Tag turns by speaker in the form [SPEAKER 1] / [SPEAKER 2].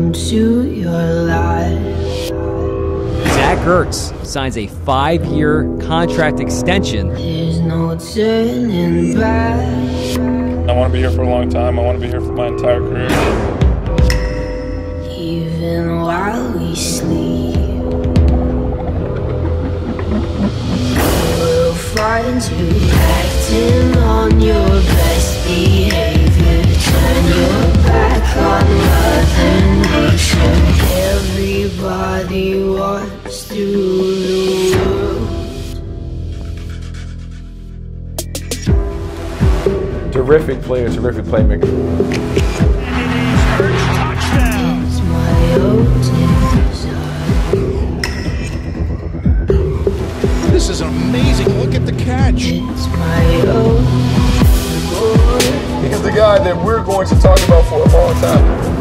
[SPEAKER 1] into your life.
[SPEAKER 2] Zach Ertz signs a 5-year contract extension.
[SPEAKER 1] There's no turning back.
[SPEAKER 3] I want to be here for a long time. I want to be here for my entire career.
[SPEAKER 1] Even while we sleep, we'll find you acting on your best behavior. Turn your back on Mother Nature. Everybody walks through the world.
[SPEAKER 4] Terrific player, terrific playmaker.
[SPEAKER 1] Touchdown! It's my own.
[SPEAKER 5] This is amazing. Look at the catch.
[SPEAKER 1] It's my own.
[SPEAKER 4] He's the guy that we're going to talk about for a long time.